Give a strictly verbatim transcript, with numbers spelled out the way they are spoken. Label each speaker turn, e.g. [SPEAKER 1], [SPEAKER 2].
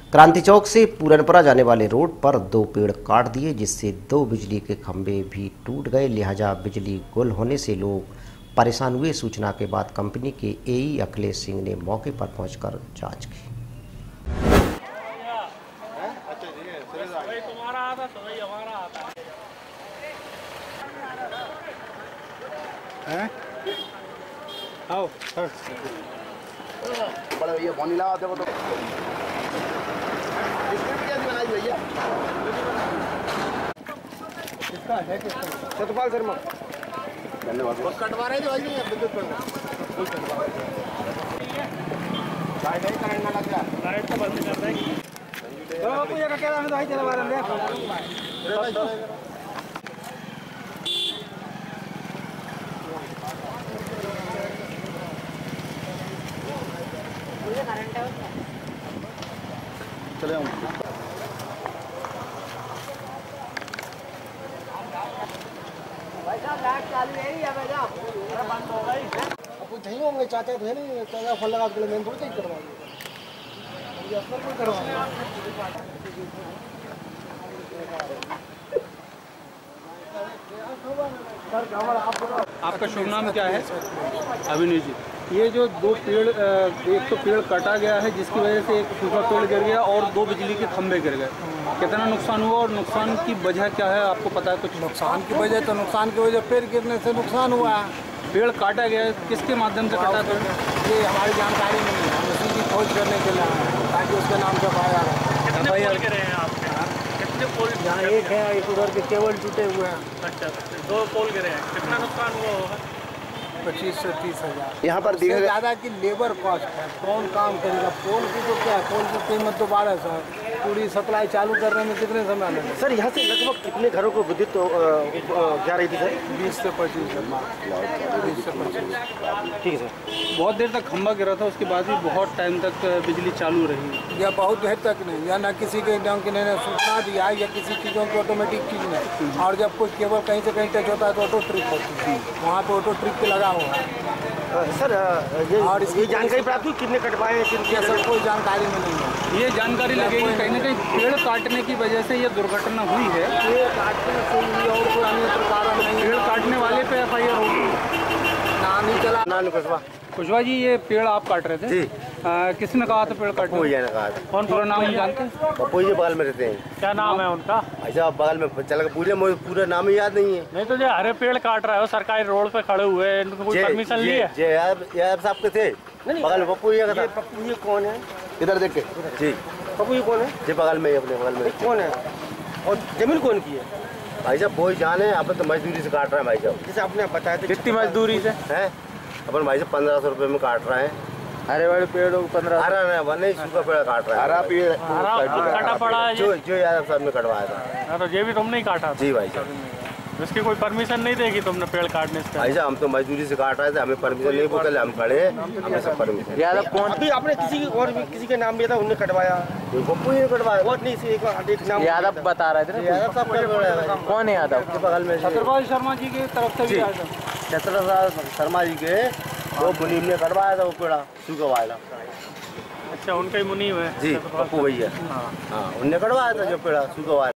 [SPEAKER 1] क्रांति चौक से पूरनपुरा जाने वाले रोड पर दो पेड़ काट दिए, जिससे दो बिजली के खंभे भी टूट गए। लिहाजा बिजली गुल होने से लोग परेशान हुए। सूचना के बाद कंपनी के एई अखिलेश सिंह ने मौके पर पहुंचकर जांच की।
[SPEAKER 2] आओ बड़ा भैया पानी लगा दे तो बनाई भैया किसका है किसका सतपाल शर्मा धन्यवाद। बस कटवा रहे थे भाई विद्युत पर लाइट है करंट ना लग गया लाइट तो बंद कर देंगे तो आपको ये क्या है भाई चला रहे हैं चले हम भाई साहब लाइट चालू है या भाई साहब बंद हो गई अब नहीं होंगे चाचा तो है नहीं चाचा फल लगा के मैं थोड़ी करवा ये असर कोई करवा
[SPEAKER 3] आपका शुभ नाम क्या है? अभिनव जी। ये जो दो पेड़, एक तो पेड़ काटा गया है जिसकी वजह से एक सूखा पेड़ गिर गया और दो बिजली के खंभे गिर गए, कितना नुकसान हुआ और नुकसान की वजह क्या है आपको पता है कुछ?
[SPEAKER 4] नुकसान की वजह तो नुकसान की वजह पेड़ गिरने से नुकसान हुआ है।
[SPEAKER 3] पेड़ काटा गया है, किसके माध्यम से काटा पेड़?
[SPEAKER 4] ये हमारी जानकारी नहीं है, हम उसी की खोज करने के लिए ताकि उसके नाम से पाया जाए। यहाँ एक है, एक उधर के केबल टूटे हुए हैं।
[SPEAKER 3] अच्छा, दो पोल गिरे हैं, कितना नुकसान हुआ होगा?
[SPEAKER 4] पच्चीस से तीस हजार
[SPEAKER 2] यहाँ पर
[SPEAKER 4] दिखे ज़्यादा की लेबर कॉस्ट है। कौन काम करेगा? पोल की तो क्या है, पोल की कीमत तो बारह सौ है। पूरी सप्लाई चालू करने में कितने समय लगेगा?
[SPEAKER 2] सर यहाँ से लगभग कितने घरों को विद्युत जा रही थी सर?
[SPEAKER 4] बीस से पच्चीस बीस से पच्चीस
[SPEAKER 2] ठीक है सर।
[SPEAKER 3] बहुत देर तक खंभा गिरा था, उसके बाद भी बहुत टाइम तक बिजली चालू रही।
[SPEAKER 4] या बहुत देर तक नहीं, या ना किसी के नाम की ने सूचना दिया या किसी चीज़ों की ऑटोमेटिक चीज़ नहीं। और जब कोई केबल कहीं से कहीं टच होता है तो ऑटो ट्रिप होती है, वहाँ पे ऑटो ट्रिप पे लगा हुआ है।
[SPEAKER 2] सर ये और इसकी जानकारी प्राप्त हुई कितने कटवाए कितने?
[SPEAKER 4] सर कोई जानकारी में नहीं है।
[SPEAKER 3] ये जानकारी लगेगी कहीं ना कहीं पेड़ काटने की वजह से ये दुर्घटना हुई है।
[SPEAKER 4] पेड़ काटने से हुई और कोई अन्य कारण नहीं।
[SPEAKER 3] पेड़ काटने वाले पे एफ आई आर होगी।
[SPEAKER 4] नाम ही चला
[SPEAKER 2] नानू कुशवाहा।
[SPEAKER 3] कुशवाहा जी, ये पेड़ आप काट रहे थे
[SPEAKER 2] जी।
[SPEAKER 3] आ, किसने कहा था पेड़ काटने?
[SPEAKER 2] पप्पू जी ने कहा था।
[SPEAKER 3] कौन पूरा नाम जानते हैं?
[SPEAKER 2] पप्पू जी बगल में रहते हैं।
[SPEAKER 3] क्या नाम है उनका?
[SPEAKER 2] ऐसा बगल में चल के पूरे मुझे पूरा नाम ही याद नहीं है।
[SPEAKER 3] नहीं तो जो हरे पेड़ काट रहा है वो सरकारी रोड पे खड़े हुए हैं, इनको कोई परमिशन ली है?
[SPEAKER 2] जे यार साहब के थे बगल में पप्पू जी का। पप्पू जी कौन है? इधर देख के जी। पप्पू जी कौन है? जी बगल में अपने बगल में कौन है? और जमीन कौन की है भाई साहब? कोई जाने, अपन तो मजदूरी से काट रहे हैं भाई साहब। जैसे आपने बताया था
[SPEAKER 3] कितनी मजदूरी से है
[SPEAKER 2] अपन भाई साहब? पंद्रह सौ रुपये में काट रहे हैं।
[SPEAKER 4] हरे वाले पेड़ पंद्रह
[SPEAKER 2] हरा नहीं, सूखा पेड़ काट रहा है। हरा पेड़
[SPEAKER 3] काटा पड़ा है
[SPEAKER 2] जो जो यादव साहब ने कटवाया था।
[SPEAKER 3] तो ये भी तुमने ही काटा?
[SPEAKER 2] जी भाई साहब।
[SPEAKER 3] इसकी कोई परमिशन नहीं देगी तुमने पेड़ काटने से?
[SPEAKER 2] भाई साहब हम तो मजदूरी से काट रहे थे, हमें परमिशन नहीं बोले, हम खड़े हमें सब परमिशन। यादव कौन? अभी आपने किसी और भी किसी के नाम लिया था, उन्होंने कटवाया? पप्पू ही कटवाया। बहुत नहीं से एक नाम
[SPEAKER 4] यादव बता रहे थे।
[SPEAKER 2] यादव साहब
[SPEAKER 4] कौन है यादव?
[SPEAKER 2] बगल में
[SPEAKER 3] छत्रपति शर्मा जी की तरफ से भी आया था।
[SPEAKER 2] छत्रपति शर्मा जी के वो मुनीम ने कटवाया था, वो पेड़ा सूखा वाला।
[SPEAKER 3] अच्छा, उनका ही मुनीम है?
[SPEAKER 2] जी पप्पू भैया। हाँ, उनने कटवाया था जो पेड़ा सूखा वाला।